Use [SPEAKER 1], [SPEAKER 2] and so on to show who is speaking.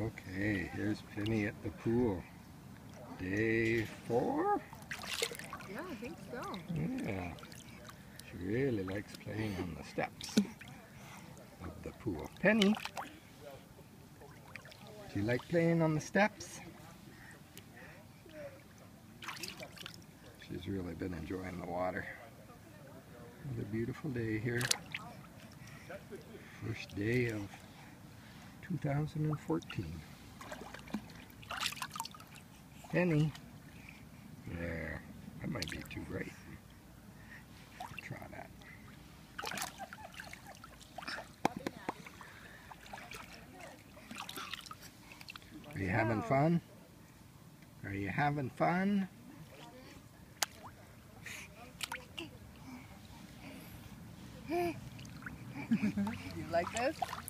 [SPEAKER 1] Okay, here's Penny at the pool. Day 4?
[SPEAKER 2] Yeah, I think so.
[SPEAKER 1] Yeah. She really likes playing on the steps of the pool. Penny, do you like playing on the steps? She's really been enjoying the water. Another beautiful day here. First day of 2014. Penny. There. That might be too bright. Try that. Are you having fun? Are you having fun?
[SPEAKER 2] You like this?